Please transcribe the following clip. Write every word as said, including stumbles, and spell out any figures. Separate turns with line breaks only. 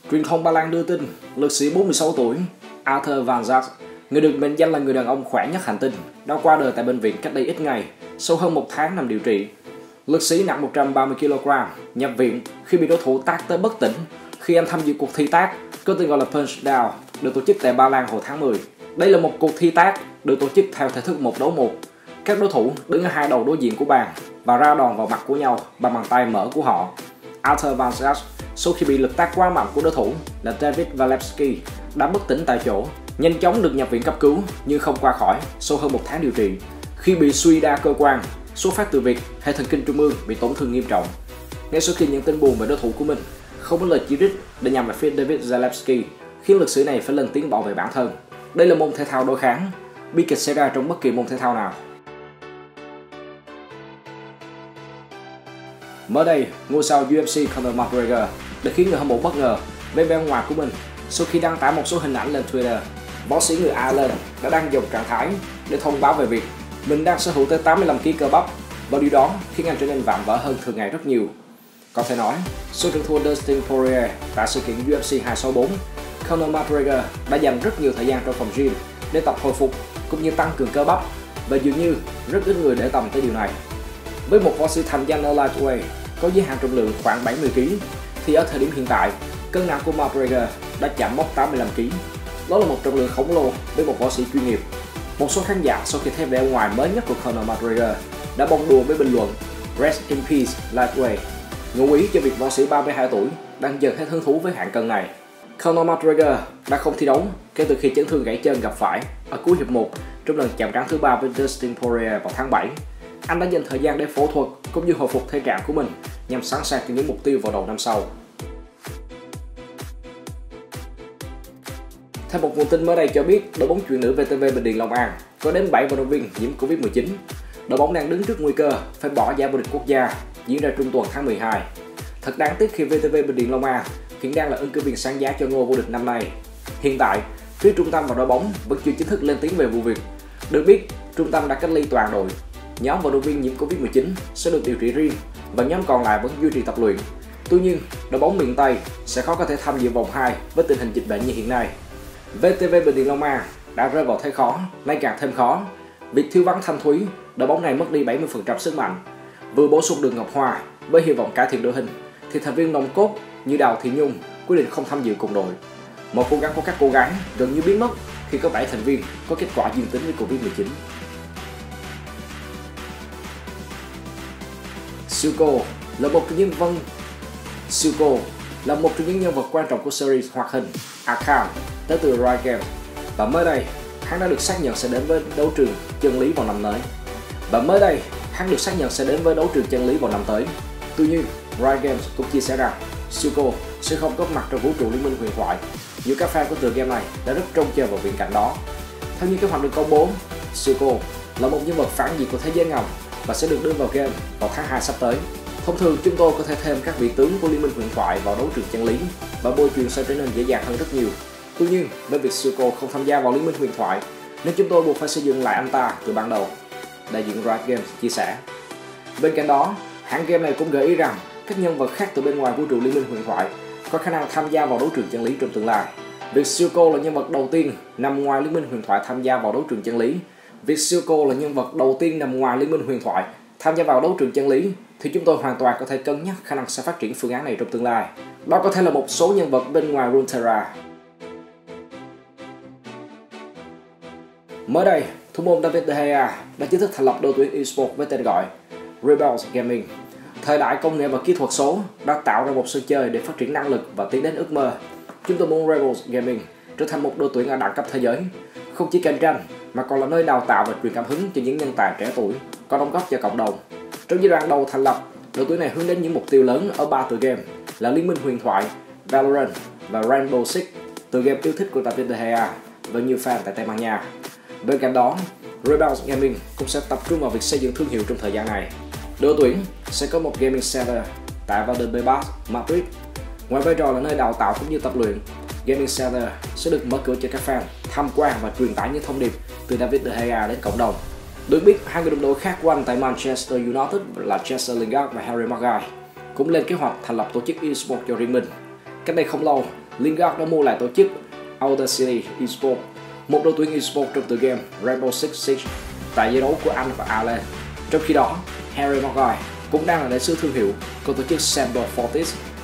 Truyền thông Ba Lan đưa tin, lực sĩ bốn mươi sáu tuổi Arthur Van Zant, người được mệnh danh là người đàn ông khỏe nhất hành tinh, đã qua đời tại bệnh viện cách đây ít ngày sau hơn một tháng nằm điều trị. Lực sĩ nặng một trăm ba mươi ki lô gam nhập viện khi bị đối thủ tát tới bất tỉnh khi anh tham dự cuộc thi tát có tên gọi là Punch Down được tổ chức tại Ba Lan hồi tháng mười. Đây là một cuộc thi tát được tổ chức theo thể thức một đấu một. Các đối thủ đứng ở hai đầu đối diện của bàn và ra đòn vào mặt của nhau bằng bàn tay mở của họ. Arthur Van Zant sau khi bị lực tát quá mạnh của đối thủ là David Walewski đã bất tỉnh tại chỗ, nhanh chóng được nhập viện cấp cứu nhưng không qua khỏi sau hơn một tháng điều trị khi bị suy đa cơ quan xuất phát từ việc hệ thần kinh trung ương bị tổn thương nghiêm trọng. Ngay sau khi nhận tin buồn về đối thủ của mình, không có lời chỉ trích để nhằm vào phía David Walewski khiến lực sĩ này phải lên tiếng bảo vệ bản thân. Đây là môn thể thao đối kháng, bi kịch xảy ra trong bất kỳ môn thể thao nào. Mới đây, ngôi sao u ép xê Conor McGregor đã khiến người hâm mộ bất ngờ với vẻ ngoài của mình sau khi đăng tải một số hình ảnh lên Twitter. Võ sĩ người Ireland đã đăng dòng trạng thái để thông báo về việc mình đang sở hữu tới tám mươi lăm ki lô gam cơ bắp và điều đó khiến anh trở nên vạm vỡ hơn thường ngày rất nhiều. Có thể nói, sau trận thua Dustin Poirier tại sự kiện u ép xê hai sáu bốn, Conor McGregor đã dành rất nhiều thời gian trong phòng gym để tập hồi phục cũng như tăng cường cơ bắp và dường như rất ít người để tâm tới điều này. Với một võ sĩ thành danh ở lightweight có giới hạn trọng lượng khoảng bảy mươi ki lô gam thì ở thời điểm hiện tại, cân nặng của McGregor đã chạm mốc tám mươi lăm ki lô gam. Đó là một trọng lượng khổng lồ với một võ sĩ chuyên nghiệp. Một số khán giả sau khi thấy vẻ ngoài mới nhất của Conor McGregor đã bông đùa với bình luận Rest in peace lightweight, ngụ ý cho việc võ sĩ ba mươi hai tuổi đang dần hết hứng thú với hạng cân này. Conor McGregor đã không thi đấu kể từ khi chấn thương gãy chân gặp phải ở cuối hiệp một trong lần chạm trán thứ ba với Dustin Poirier vào tháng bảy. Anh đã dành thời gian để phẫu thuật cũng như hồi phục thể trạng của mình nhằm sẵn sàng cho những mục tiêu vào đầu năm sau. Theo một nguồn tin mới đây cho biết, đội bóng chuyền nữ vê tê vê Bình Điền Long An có đến bảy vận động viên nhiễm Covid mười chín. Đội bóng đang đứng trước nguy cơ phải bỏ giải vô địch quốc gia diễn ra trung tuần tháng mười hai. Thật đáng tiếc khi vê tê vê Bình Điền Long An hiện đang là ứng cử viên sáng giá cho ngôi vô địch năm nay. Hiện tại, phía trung tâm và đội bóng vẫn chưa chính thức lên tiếng về vụ việc. Được biết, trung tâm đã cách ly toàn đội. Nhóm vận động viên nhiễm Covid mười chín sẽ được điều trị riêng và nhóm còn lại vẫn duy trì tập luyện. Tuy nhiên, đội bóng miền Tây sẽ khó có thể tham dự vòng hai với tình hình dịch bệnh như hiện nay. vê tê vê Bình Điền Long An đã rơi vào thế khó, nay càng thêm khó. Việc thiếu vắng Thanh Thúy, đội bóng này mất đi bảy mươi phần trăm sức mạnh. Vừa bổ sung Đường Ngọc Hoa với hy vọng cải thiện đội hình, thì thành viên nòng cốt như Đào Thị Nhung quyết định không tham dự cùng đội. Mọi cố gắng của các cô gái gần như biến mất khi có bảy thành viên có kết quả dương tính với Covid mười chín. Silco là một trong những vân Silco là một trong những nhân vật quan trọng của series hoạt hình Arkham tới từ Riot Games, và mới đây hắn đã được xác nhận sẽ đến với đấu trường chân lý vào năm tới. Và mới đây hắn được xác nhận sẽ đến với đấu trường chân lý vào năm tới. Tuy nhiên, Riot Games cũng chia sẻ rằng Silco sẽ không có mặt trong vũ trụ liên minh huyền thoại. Nhiều các fan của tựa game này đã rất trông chờ vào viễn cảnh đó. Theo như kế hoạch được công bố, Silco là một nhân vật phản diện của thế giới ngầm và sẽ được đưa vào game vào tháng hai sắp tới. Thông thường chúng tôi có thể thêm các vị tướng của liên minh huyền thoại vào đấu trường chân lý và bôi chuyền sẽ trở nên dễ dàng hơn rất nhiều. Tuy nhiên, với việc Silco không tham gia vào liên minh huyền thoại nên chúng tôi buộc phải xây dựng lại anh ta từ ban đầu, đại diện Riot Games chia sẻ. Bên cạnh đó, hãng game này cũng gợi ý rằng các nhân vật khác từ bên ngoài vũ trụ liên minh huyền thoại có khả năng tham gia vào đấu trường chân lý trong tương lai. Việc Silco là nhân vật đầu tiên nằm ngoài liên minh huyền thoại tham gia vào đấu trường chân lý. Việc Silco là nhân vật đầu tiên nằm ngoài liên minh huyền thoại tham gia vào đấu trường chân lý thì chúng tôi hoàn toàn có thể cân nhắc khả năng sẽ phát triển phương án này trong tương lai. Đó có thể là một số nhân vật bên ngoài Runeterra. Mới đây, thủ môn David De Gea đã chính thức thành lập đội tuyển eSports với tên gọi Rebels Gaming. Thời đại công nghệ và kỹ thuật số đã tạo ra một sân chơi để phát triển năng lực và tiến đến ước mơ. Chúng tôi muốn Rebels Gaming trở thành một đội tuyển ở đẳng cấp thế giới, không chỉ cạnh tranh mà còn là nơi đào tạo và truyền cảm hứng cho những nhân tài trẻ tuổi có đóng góp cho cộng đồng. Trong giai đoạn đầu thành lập, đội tuyển này hướng đến những mục tiêu lớn ở ba tựa game là Liên minh huyền thoại, Valorant và Rainbow Six, tựa game yêu thích của David De Gea và nhiều fan tại Tây Ban Nha. Bên cạnh đó, Rebels Gaming cũng sẽ tập trung vào việc xây dựng thương hiệu trong thời gian này. Đội tuyển sẽ có một gaming center tại Valdebebas, Madrid. Ngoài vai trò là nơi đào tạo cũng như tập luyện, gaming center sẽ được mở cửa cho các fan tham quan và truyền tải những thông điệp từ David De Gea đến cộng đồng. Được biết, hai người đồng đội khác của anh tại Manchester United là Jesse Lingard và Harry Maguire cũng lên kế hoạch thành lập tổ chức eSports cho riêng mình. Cách đây không lâu, Lingard đã mua lại tổ chức Outer City Esports, một đội tuyển esports trong tựa game Rainbow Six Siege tại giải đấu của Anh và Ireland. Trong khi đó, Harry Maguire cũng đang là đại sứ thương hiệu của tổ chức Semper Fortis